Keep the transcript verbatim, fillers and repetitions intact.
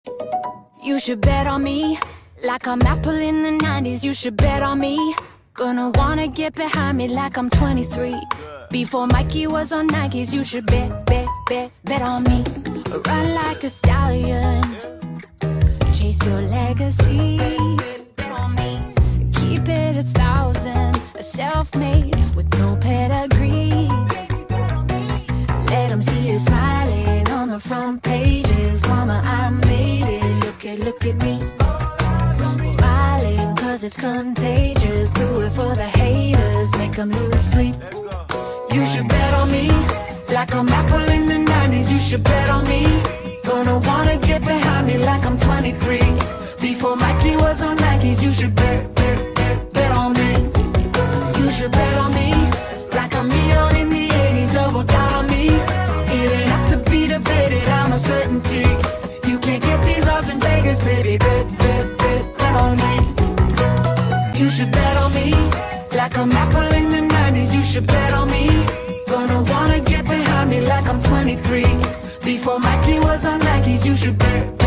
You should bet on me, like I'm Apple in the nineties. You should bet on me, gonna wanna get behind me like I'm twenty-three. Before Mikey was on Nikes, you should bet, bet, bet, bet on me. Run like a stallion, chase your legacy. Bet on me, keep it a thousand, a self-made with no pedigree. Let them see you smiling on the front pages. Mama, I made it, look at, look at me. Smiling cause it's contagious. Do it for the haters, make them lose sleep. You should bet on me, like I'm Apple in the nineties. You should bet on me, gonna wanna get behind me like I'm twenty-three. Before Mikey was on Nikes, you should bet, bet, bet, bet on me. You should bet on me, like I'm Neon in the eighties. Double down on me, it ain't have to be debated, I'm a certainty. You can't get these odds in Vegas, baby. Bet, bet, bet, bet on me. You should bet on me, like I'm Apple in the nineties. You should bet on me, gonna wanna get behind me like I'm twenty-three. Before Mikey was on Nikes, you should bet.